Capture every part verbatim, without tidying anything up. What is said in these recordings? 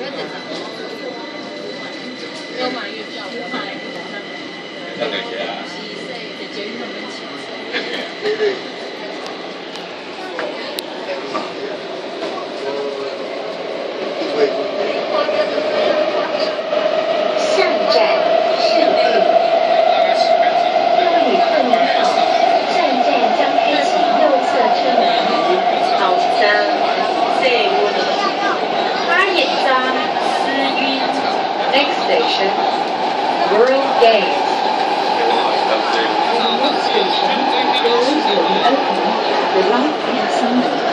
没有买月票，我买那个。对啊。七岁的捷运那边七岁。 下一站是各位客您好，下一站将开启右侧车门。好的，对，花野站思域 ，next station World Gate. The next station doors will be open at the right hand side.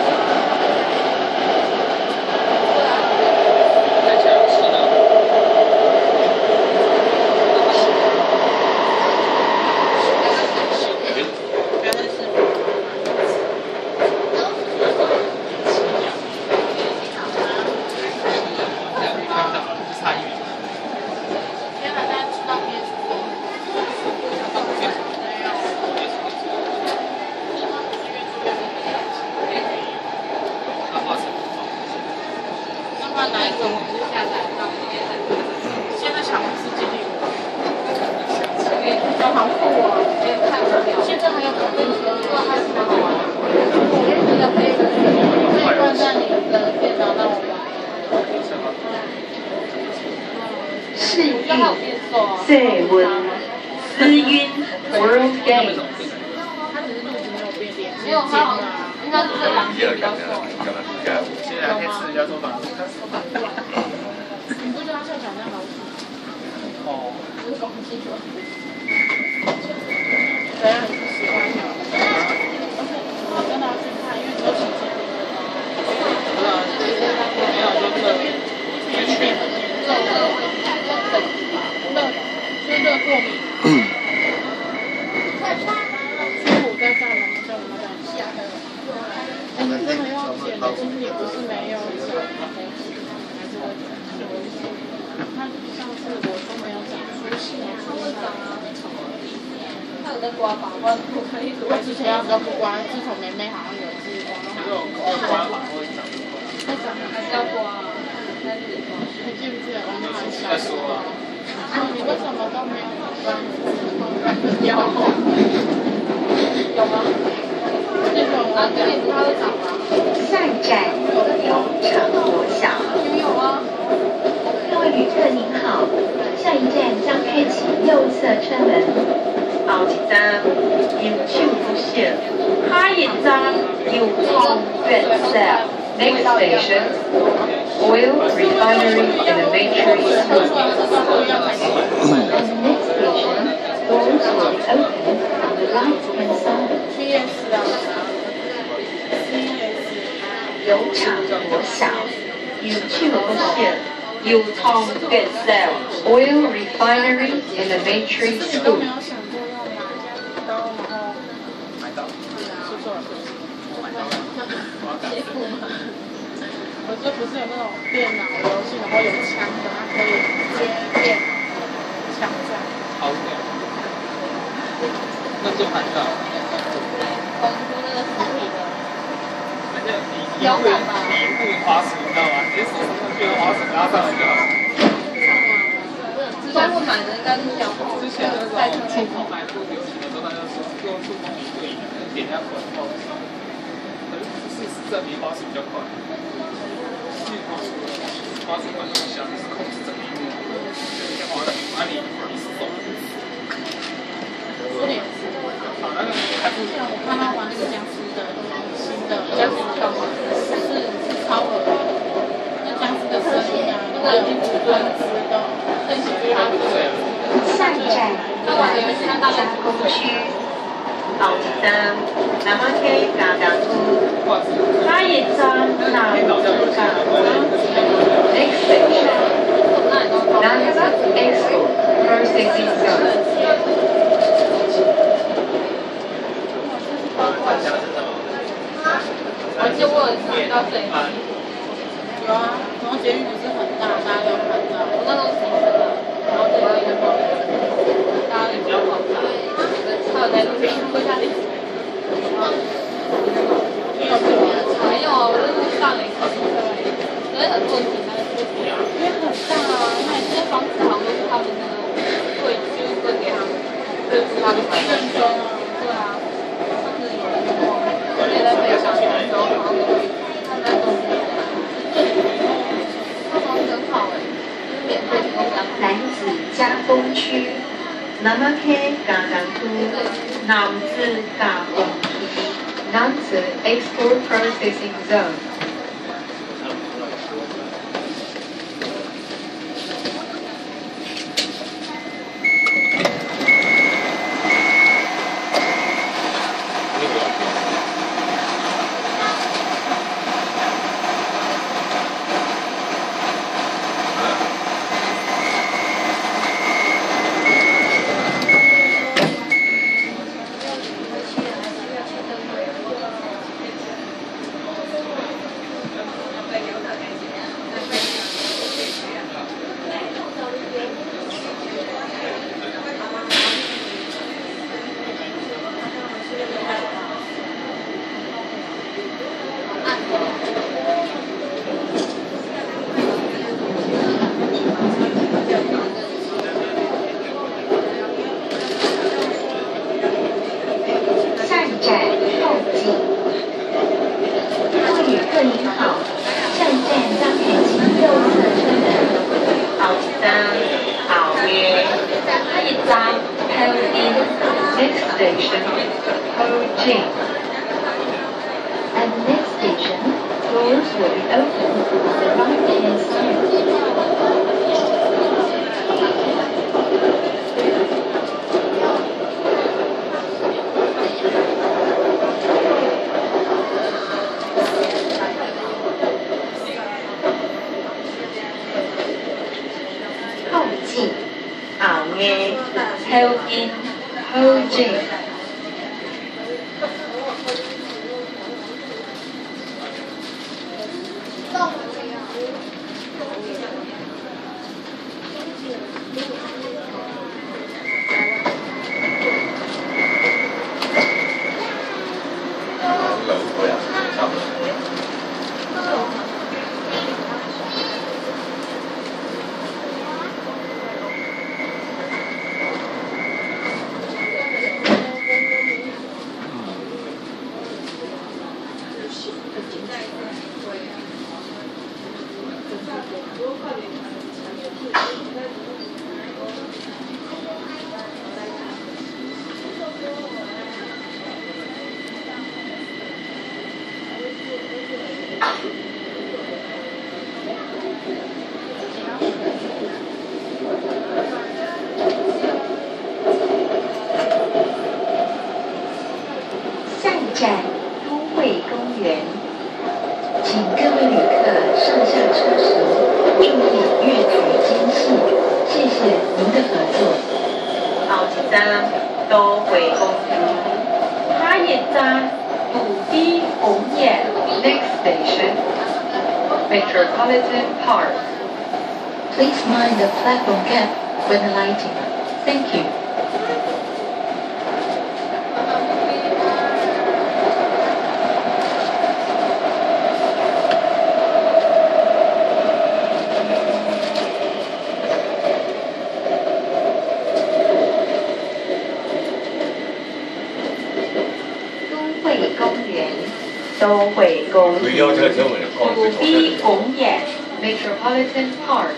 现在小红书基地，导航库啊，现在还有卡丁车，这个还是蛮好玩的。这个可以，可以关在你的电脑让我玩。 是域最稳思晕 World Gate。 它只是路子没有变脸，没有它应该是这两天比较瘦。 现在可以吃人家说法。 你不觉得它像小像老鼠？ 哦。 我搞不清楚。对啊，你不喜欢吗？我真的要去看，因为只有时间。 不是啊，没有就这边一圈。 热热会等热，就是热过敏。嗯。中午在干嘛？在我们在下课。我们真的要剪的，今天不是没有剪，还是会剪。他上次我都没有讲出戏，他会讲啊。他有在刮吧？我可以。我之前都不刮，自从妹妹好像有一次刮，然后刮法会长。 会长还是要刮？你记不记得我们很小的时候？你为什么都没有刮？有。有吗？这种啊，这里它会长吗？ 下一站有场国小。 有啊。 各位旅客您好，下一站将开启右侧车门。后一站有手不少，下一站有通月色。Next station, oil refinery elementary school. And the next station, doors will be open on the right hand side. 有场国小，有手不少，有通月色 oil refinery elementary school. 我这不是有那种电脑游戏，然后有枪的，它可以接电脑的枪战。 好屌！那就还好。 红出那个实体的。 那个你你会你会滑鼠，你知道吗？直接手伸过去，滑鼠拉上来就好。 之前会买的应该是小红。 之前那种触控还不流行的时候，大家说用触控比对，点一下滚后。可是事实证明滑鼠比较快。滑鼠滑鼠管那么小，你是控制整个荧幕，就是先滑把你你是手。 有点是。 好，那个还不。 像我看他玩那个僵尸的新的僵尸动画，是超恶心。那僵尸的声音啊，那个蚊子的，很喜欢。 下一站南山加工区。后一站南门街加工区。下一站南加工区。Next station, Nagaba Expo Processing Zone. 我记得我有一次到这里。有啊，然后捷运不是很大，大家都看到。我那时候骑车，然后这里一个跑，大家也不要跑开，还有在路边跪下去。你有没有？没有啊，我就是上了一次车，所以很多其他的。 因为很大啊，那这些房子好像都是他们那个会就是会给他们，就是他们认装啊，对啊，上次有人跟我我也在北上学的时候，好像都会他在东边，他房子很好哎，就是免费提供给他们。 男子加工区，南马溪加工区，男子加工区，男子 export processing zone。Station, Ho Jing. At the next station, doors will be opened on the right-hand side. 后进，后嘅，後見，後進。下一站都会公园，请各位旅客上下车时注意月台间隙，谢谢您的合作。后一站都会公园，下一站都会公园。Next station, Metropolitan Park. Please mind the platform gap when alighting. Thank you. 都会公园，都会公园，都会公园 ，Metropolitan Park。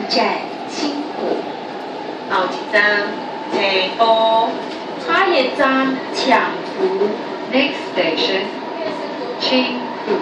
站青浦，后一站青浦，下一站强浦 ，next station 青浦。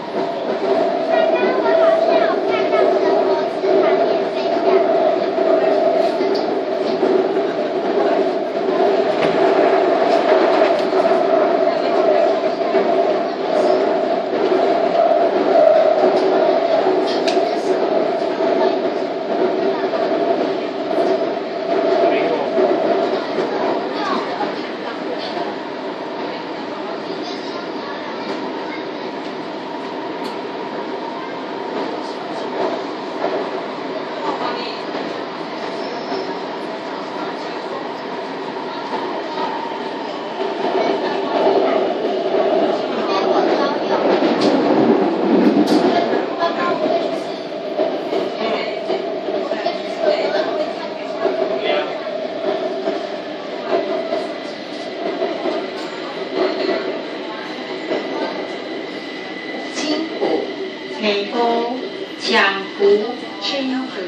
青浦、强浦、青浦。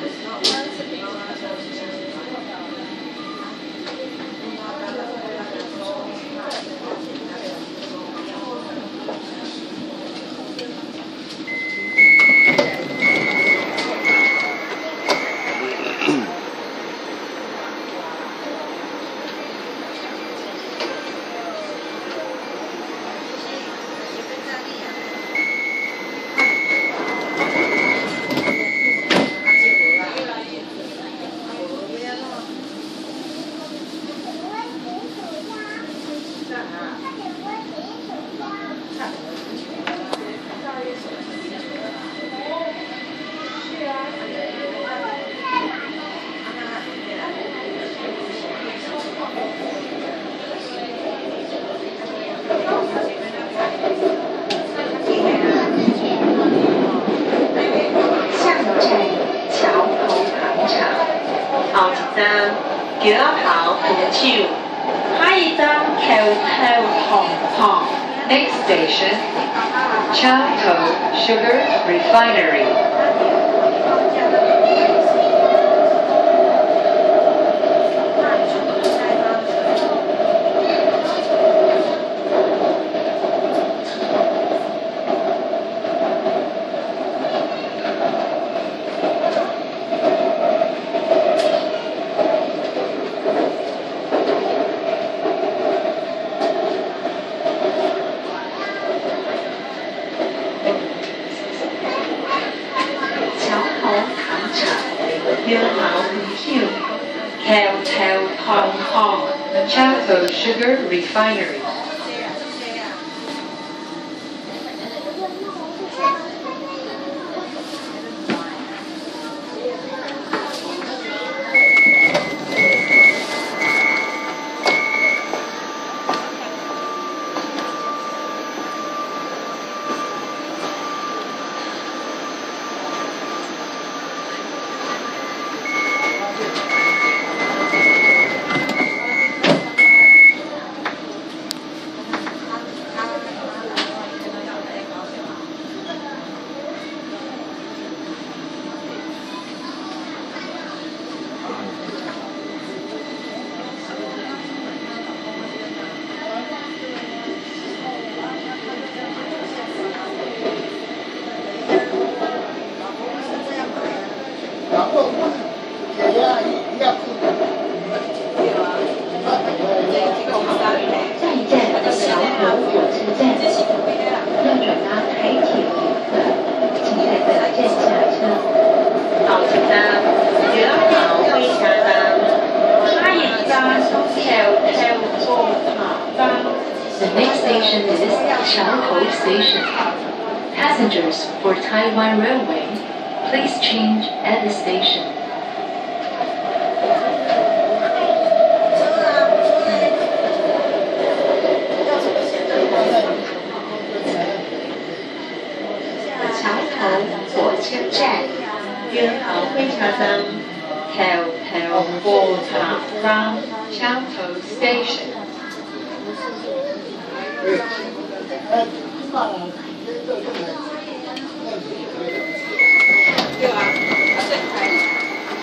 腳口紅潮，下一站橋頭紅磡 ，next station 橋頭 Sugar Refinery。 Hill House Hill, Caltech Hong Kong, Chaco Sugar Refinery. 桥头 Station. Passengers for Taiwan Railway, please change at the station. 桥头火车站，元好火車站，橋頭火車站，橋頭 Station. 对啊，他在开。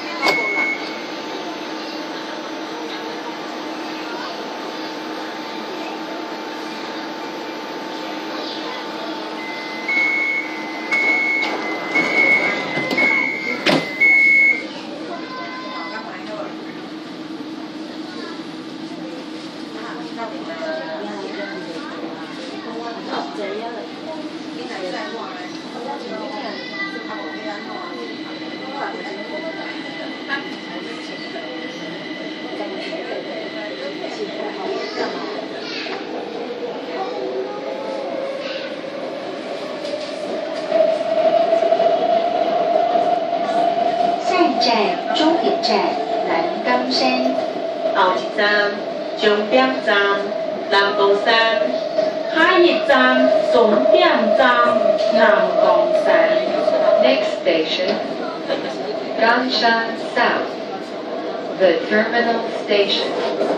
铁站南岗山，后一站终点站南宫山，下一站终点站南宫山。Next station, Gangshan South, the terminal station.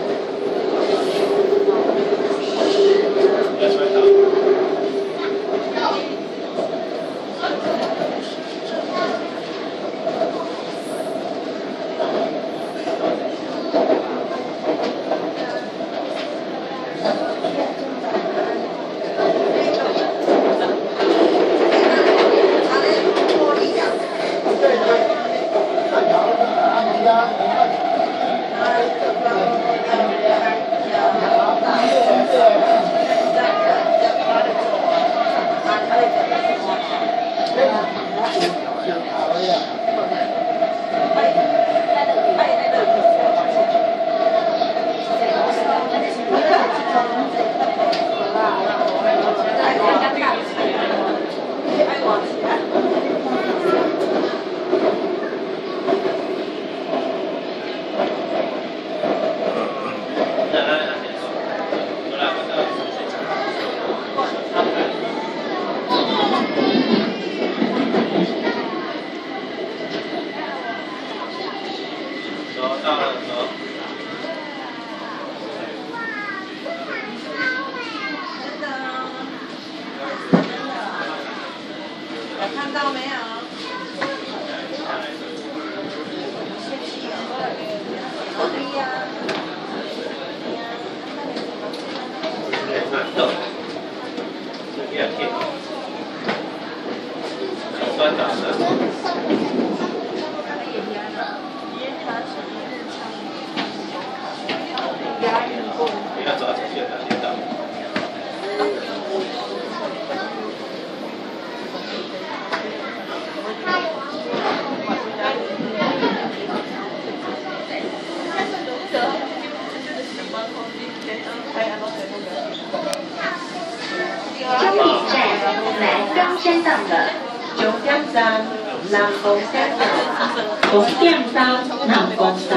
看到没有？对呀。 酸的的。你要找这些的领导。 终点站南岗山到了，终点站南宫山，终点站南宫山。